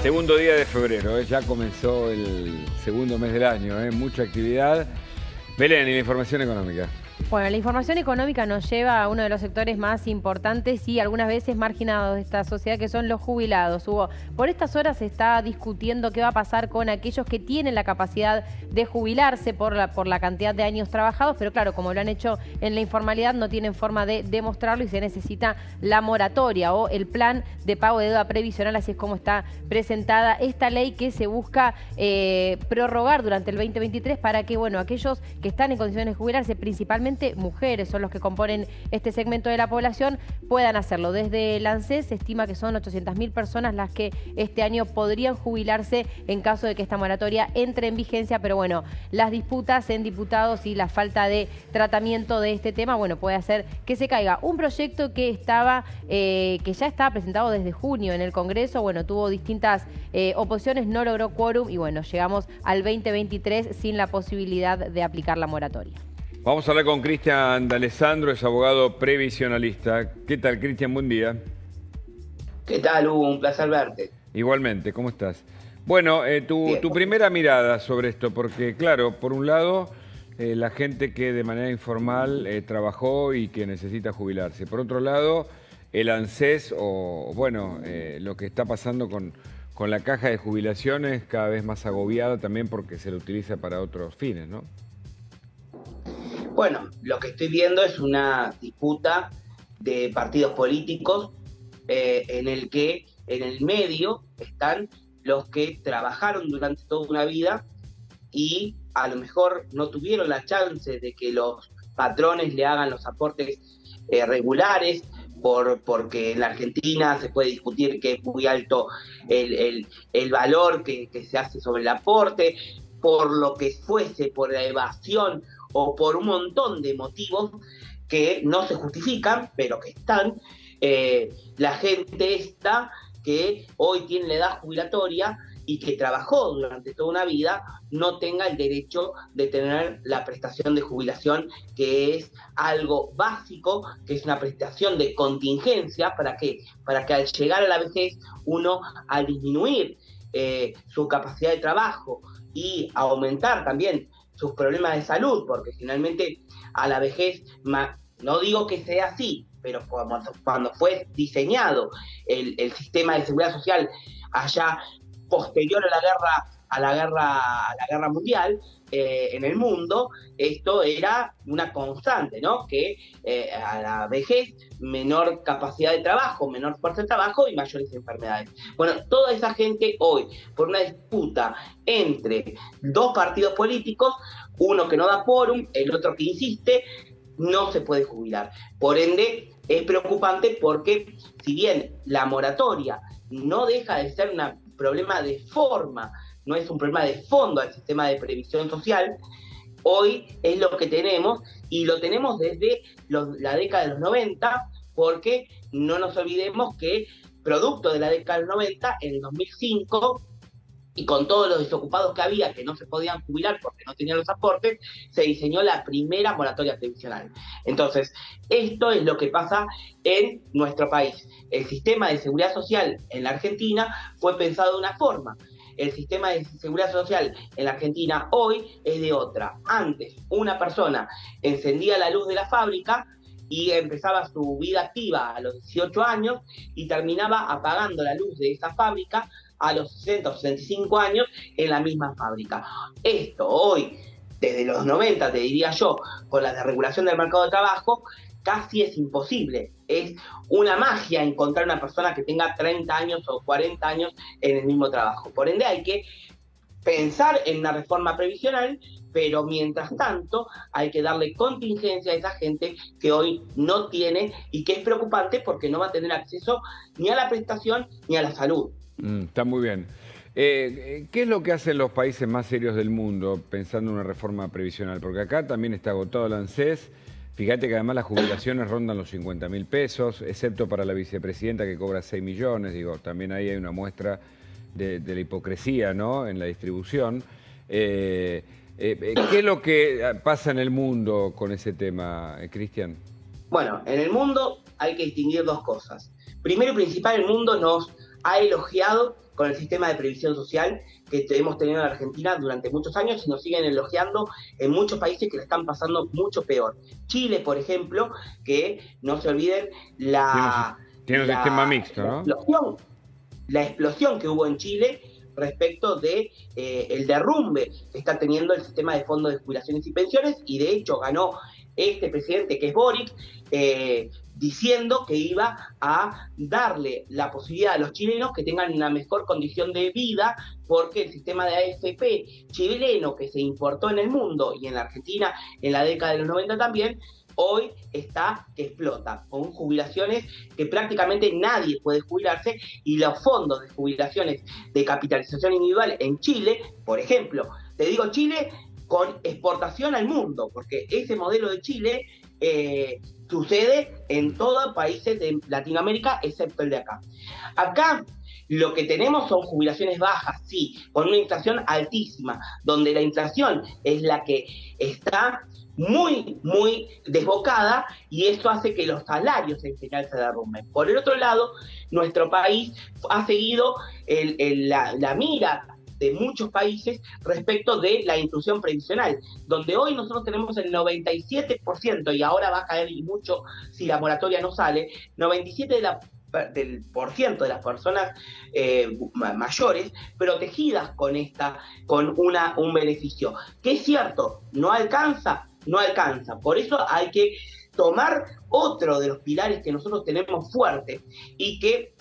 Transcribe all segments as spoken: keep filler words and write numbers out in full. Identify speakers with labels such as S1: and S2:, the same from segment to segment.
S1: Segundo día de febrero, ¿eh? Ya comenzó el segundo mes del año, ¿eh? Mucha actividad. Belén, y la información económica.
S2: Bueno, la información económica nos lleva a uno de los sectores más importantes y algunas veces marginados de esta sociedad, que son los jubilados. Hugo, por estas horas se está discutiendo qué va a pasar con aquellos que tienen la capacidad de jubilarse por la, por la cantidad de años trabajados, pero claro, como lo han hecho en la informalidad, no tienen forma de demostrarlo y se necesita la moratoria o el plan de pago de deuda previsional, así es como está presentada esta ley que se busca eh, prorrogar durante el veinte veintitrés para que, bueno, aquellos que están en condiciones de jubilarse, principalmente mujeres son los que componen este segmento de la población, puedan hacerlo. Desde el ANSES se estima que son ochocientas mil personas las que este año podrían jubilarse en caso de que esta moratoria entre en vigencia, pero bueno, las disputas en diputados y la falta de tratamiento de este tema, bueno, puede hacer que se caiga un proyecto que estaba, eh, que ya estaba presentado desde junio en el Congreso, bueno, tuvo distintas eh, oposiciones, no logró quórum y bueno, llegamos al veinte veintitrés sin la posibilidad de aplicar la moratoria.
S1: Vamos a hablar con Cristian D'Alessandro, es abogado previsionalista. ¿Qué tal, Cristian? Buen día.
S3: ¿Qué tal, Hugo? Un placer verte.
S1: Igualmente, ¿cómo estás? Bueno, eh, tu, tu primera mirada sobre esto, porque claro, por un lado, eh, la gente que de manera informal eh, trabajó y que necesita jubilarse. Por otro lado, el ANSES o, bueno, eh, lo que está pasando con, con la caja de jubilaciones cada vez más agobiada también porque se lo utiliza para otros fines, ¿no?
S3: Bueno, lo que estoy viendo es una disputa de partidos políticos eh, en el que en el medio están los que trabajaron durante toda una vida y a lo mejor no tuvieron la chance de que los patrones le hagan los aportes eh, regulares, por, porque en la Argentina se puede discutir que es muy alto el, el, el valor que, que se hace sobre el aporte, por lo que fuese, por la evasión o por un montón de motivos que no se justifican, pero que están. Eh, la gente esta que hoy tiene la edad jubilatoria y que trabajó durante toda una vida, no tenga el derecho de tener la prestación de jubilación, que es algo básico, que es una prestación de contingencia, ¿para qué? Para que al llegar a la vejez, uno, al disminuir eh, su capacidad de trabajo y aumentar también sus problemas de salud, porque finalmente a la vejez, no digo que sea así, pero cuando, cuando fue diseñado el, el sistema de seguridad social allá posterior a la guerra a la guerra a la guerra mundial eh, en el mundo, esto era una constante, ¿no? Que eh, a la vejez, menor capacidad de trabajo, menor fuerza de trabajo y mayores enfermedades. Bueno, toda esa gente hoy, por una disputa entre dos partidos políticos, uno que no da quórum, el otro que insiste, no se puede jubilar. Por ende, es preocupante porque si bien la moratoria no deja de ser un problema de forma, no es un problema de fondo al sistema de previsión social, hoy es lo que tenemos y lo tenemos desde los, la década de los noventa, porque no nos olvidemos que producto de la década de los noventa, en el dos mil cinco, y con todos los desocupados que había que no se podían jubilar porque no tenían los aportes, se diseñó la primera moratoria previsional. Entonces, esto es lo que pasa en nuestro país. El sistema de seguridad social en la Argentina fue pensado de una forma. El sistema de seguridad social en la Argentina hoy es de otra. Antes, una persona encendía la luz de la fábrica y empezaba su vida activa a los dieciocho años y terminaba apagando la luz de esa fábrica a los sesenta o sesenta y cinco años en la misma fábrica. Esto hoy, desde los noventa, te diría yo, con la desregulación del mercado de trabajo, casi es imposible. Es una magia encontrar una persona que tenga treinta años o cuarenta años en el mismo trabajo. Por ende, hay que pensar en una reforma previsional, pero mientras tanto hay que darle contingencia a esa gente que hoy no tiene y que es preocupante porque no va a tener acceso ni a la prestación ni a la salud.
S1: Mm, está muy bien. Eh, ¿Qué es lo que hacen los países más serios del mundo pensando en una reforma previsional? Porque acá también está agotado el ANSES. Fíjate que además las jubilaciones rondan los cincuenta mil pesos, excepto para la vicepresidenta que cobra seis millones. Digo, también ahí hay una muestra de, de la hipocresía, ¿no?, en la distribución. Eh, eh, ¿Qué es lo que pasa en el mundo con ese tema, eh, Cristian?
S3: Bueno, en el mundo hay que distinguir dos cosas. Primero y principal, el mundo nos ha elogiado con el sistema de previsión social que hemos tenido en Argentina durante muchos años y nos siguen elogiando en muchos países que le están pasando mucho peor. Chile, por ejemplo, que no se olviden la...
S1: Tiene un, tiene un
S3: la,
S1: sistema mixto, ¿no?
S3: La explosión, la explosión que hubo en Chile respecto de eh, el derrumbe que está teniendo el sistema de fondos de jubilaciones y pensiones, y de hecho ganó este presidente, que es Boric, eh, diciendo que iba a darle la posibilidad a los chilenos que tengan una mejor condición de vida, porque el sistema de A F P chileno que se importó en el mundo y en la Argentina en la década de los noventa también, hoy está que explota, con jubilaciones que prácticamente nadie puede jubilarse, y los fondos de jubilaciones de capitalización individual en Chile, por ejemplo, te digo Chile con exportación al mundo, porque ese modelo de Chile eh, sucede en todos los países de Latinoamérica, excepto el de acá. Acá lo que tenemos son jubilaciones bajas, sí, con una inflación altísima, donde la inflación es la que está muy, muy desbocada, y eso hace que los salarios en general se derrumben. Por el otro lado, nuestro país ha seguido el, el, la, la mira de muchos países respecto de la inclusión previsional, donde hoy nosotros tenemos el noventa y siete por ciento, y ahora va a caer y mucho si la moratoria no sale, noventa y siete por ciento de la del por ciento de las personas eh, mayores protegidas con esta, con una, un beneficio. Que es cierto, no alcanza, no alcanza. Por eso hay que tomar otro de los pilares que nosotros tenemos fuerte y que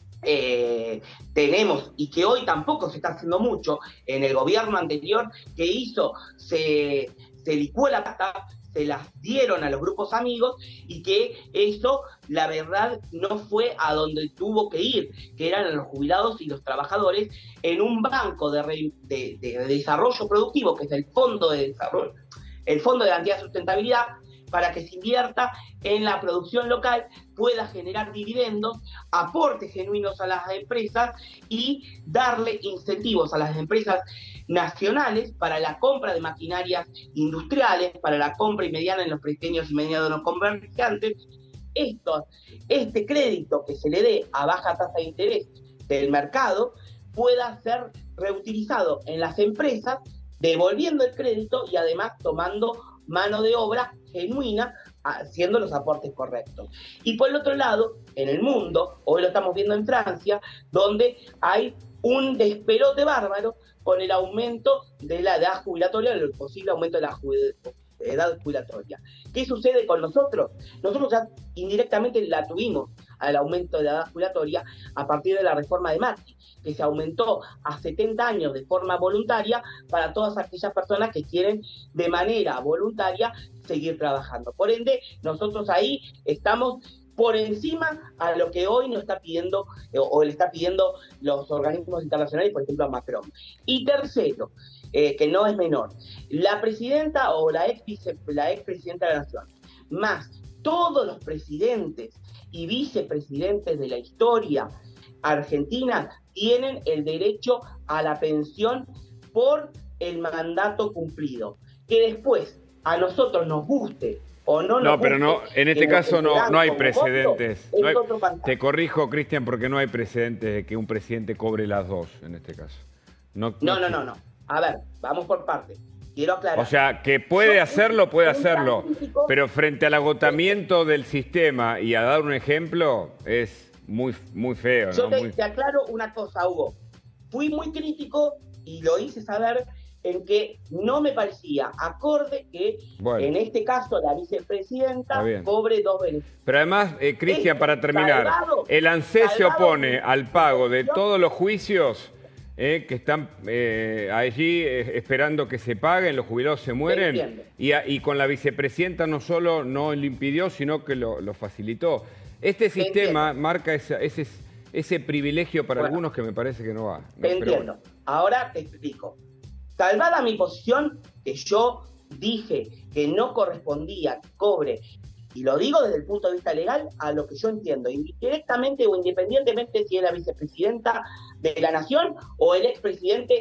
S3: eh, tenemos, y que hoy tampoco se está haciendo mucho. En el gobierno anterior que hizo, se, se licuó la plata, se las dieron a los grupos amigos, y que eso, la verdad, no fue a donde tuvo que ir, que eran a los jubilados y los trabajadores, en un banco de, re, de, de desarrollo productivo, que es el Fondo de Desarrollo, el Fondo de Garantía de Sustentabilidad, para que se invierta en la producción local, pueda generar dividendos, aportes genuinos a las empresas y darle incentivos a las empresas nacionales para la compra de maquinarias industriales, para la compra y mediana en los pequeños y medianos comerciantes. Esto, este crédito que se le dé a baja tasa de interés del mercado pueda ser reutilizado en las empresas, devolviendo el crédito y además tomando mano de obra genuina, haciendo los aportes correctos. Y por el otro lado, en el mundo, hoy lo estamos viendo en Francia, donde hay un despelote bárbaro con el aumento de la edad jubilatoria, el posible aumento de la jubilatoria. edad jubilatoria. ¿Qué sucede con nosotros? Nosotros ya indirectamente la tuvimos al aumento de la edad jubilatoria a partir de la reforma de Macri, que se aumentó a setenta años de forma voluntaria para todas aquellas personas que quieren de manera voluntaria seguir trabajando. Por ende, nosotros ahí estamos por encima a lo que hoy nos está pidiendo eh, o le está pidiendo los organismos internacionales, por ejemplo a Macron. Y tercero, eh, que no es menor, la presidenta o la ex, vice, la ex presidenta de la Nación, más todos los presidentes y vicepresidentes de la historia argentina tienen el derecho a la pensión por el mandato cumplido. Que después a nosotros nos guste o no nos
S1: No, pero
S3: guste,
S1: no, en este caso no, no hay precedentes.
S3: Voto,
S1: no hay,
S3: otro
S1: te corrijo, Cristian, porque no hay precedentes de que un presidente cobre las dos en este caso. No,
S3: no, no, no, no. A ver, vamos por partes. Quiero aclarar.
S1: O sea, que puede hacerlo, puede hacerlo, pero frente al agotamiento del sistema y a dar un ejemplo, es muy, muy feo, ¿no?
S3: Yo te,
S1: Muy...
S3: te aclaro una cosa, Hugo. Fui muy crítico y lo hice saber en que no me parecía acorde que bueno, en este caso la vicepresidenta cobre dos beneficios.
S1: Pero además, eh, Cristian, para terminar, salvado, el ANSES se opone al pago de todos los juicios Eh, que están eh, allí eh, esperando que se paguen, los jubilados se mueren, y, a, y con la vicepresidenta no solo no lo impidió, sino que lo, lo facilitó. Este sistema marca esa, ese, ese privilegio para bueno, algunos que me parece que no va. No,
S3: te entiendo. Bueno. Ahora te explico. Salvada mi posición, que yo dije que no correspondía que cobre, y lo digo desde el punto de vista legal, a lo que yo entiendo, indirectamente o independientemente si es la vicepresidenta de la Nación o el expresidente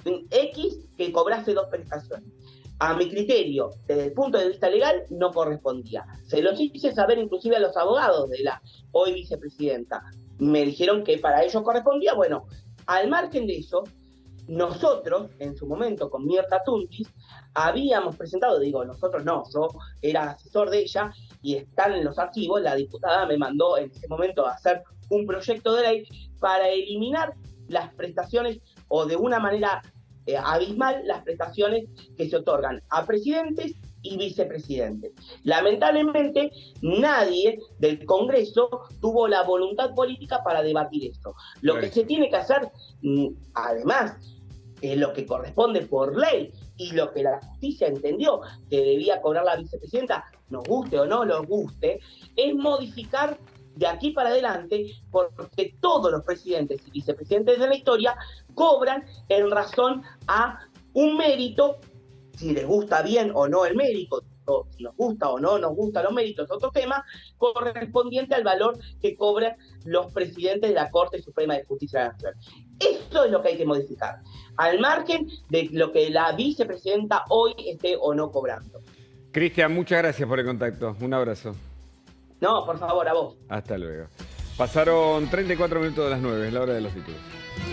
S3: X que cobrase dos prestaciones. A mi criterio, desde el punto de vista legal, no correspondía. Se los hice saber inclusive a los abogados de la hoy vicepresidenta. Me dijeron que para ellos correspondía. Bueno, Al margen de eso, nosotros, en su momento, con Mirta Tuntis, habíamos presentado, digo, nosotros no, yo era asesor de ella y están en los archivos, la diputada me mandó en ese momento a hacer un proyecto de ley para eliminar las prestaciones o de una manera eh, abismal las prestaciones que se otorgan a presidentes y vicepresidentes. Lamentablemente, nadie del Congreso tuvo la voluntad política para debatir esto. Lo que se tiene que hacer, además, es lo que corresponde por ley y lo que la justicia entendió que debía cobrar la vicepresidenta, nos guste o no nos guste, es modificar de aquí para adelante, porque todos los presidentes y vicepresidentes de la historia cobran en razón a un mérito, si les gusta bien o no el mérito, o si nos gusta o no nos gustan los méritos, otro tema, correspondiente al valor que cobran los presidentes de la Corte Suprema de Justicia Nacional. Eso es lo que hay que modificar, al margen de lo que la vicepresidenta hoy esté o no cobrando.
S1: Cristian, muchas gracias por el contacto. Un abrazo.
S3: No, por favor, a vos.
S1: Hasta luego. Pasaron treinta y cuatro minutos de las nueve, es la hora de los títulos.